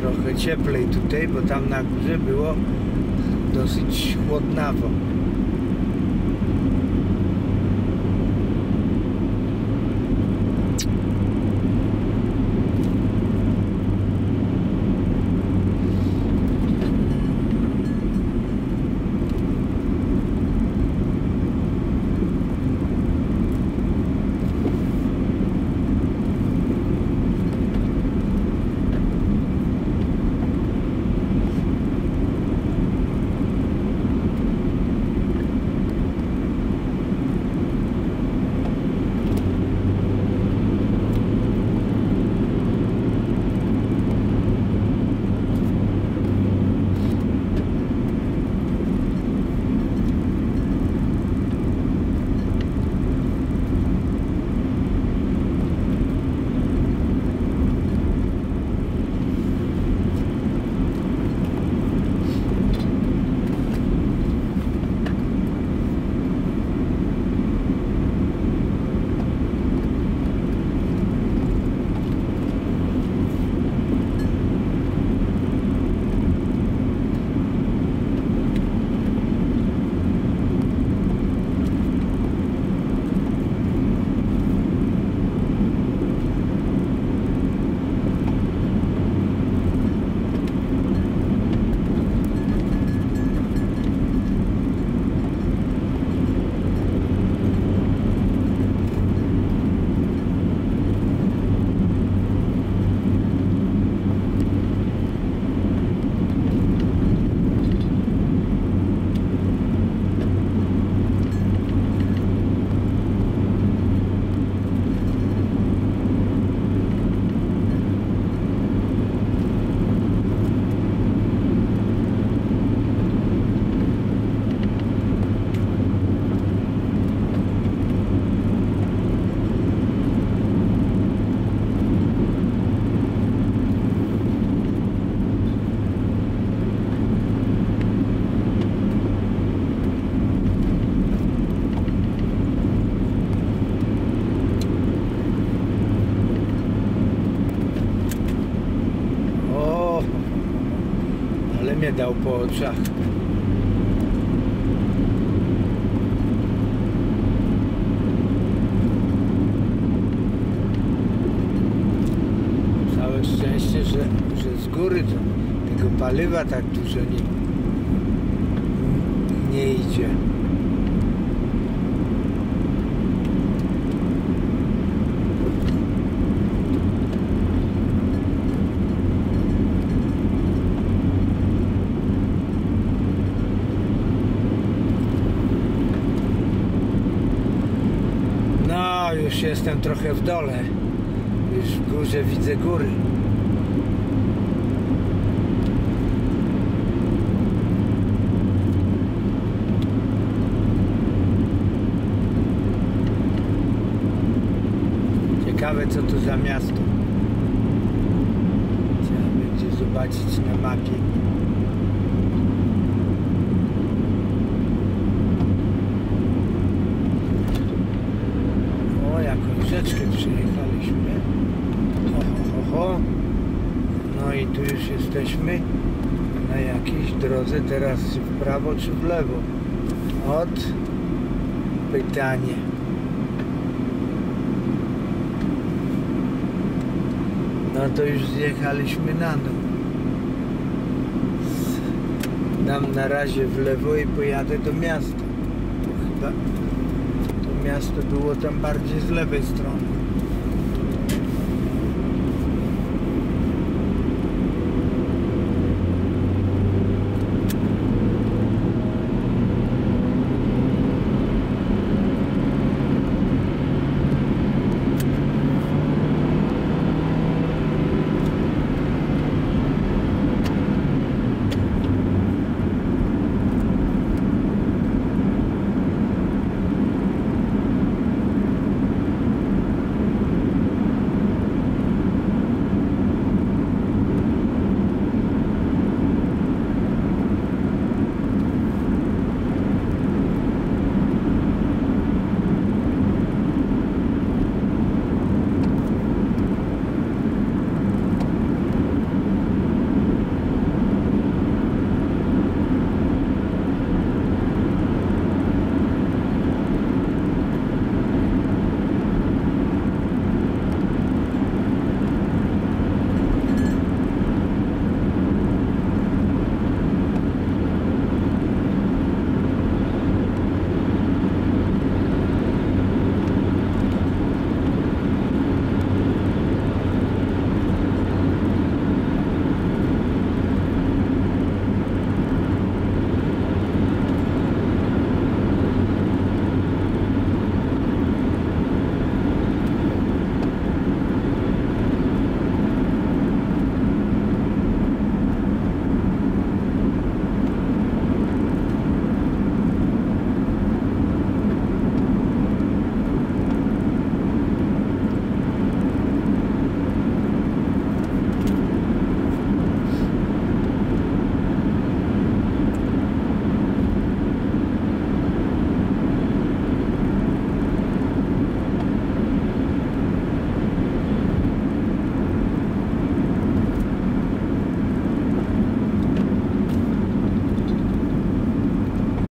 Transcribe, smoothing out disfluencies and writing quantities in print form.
trochę cieplej tutaj, bo tam na górze było dosyć chłodnawo. Mnie dał po oczach. Całe szczęście, że z góry tego paliwa tak dużo nie idzie. Już jestem trochę w dole, już w górze widzę góry. Ciekawe, co to za miasto. Trzeba będzie zobaczyć na mapie. Rzeczkę przyjechaliśmy. No i tu już jesteśmy na jakiejś drodze. Teraz czy w prawo, czy w lewo? Pytanie. No to już zjechaliśmy na dół. Dam na razie w lewo i pojadę do miasta. Bo chyba miasto było tam bardziej z lewej strony.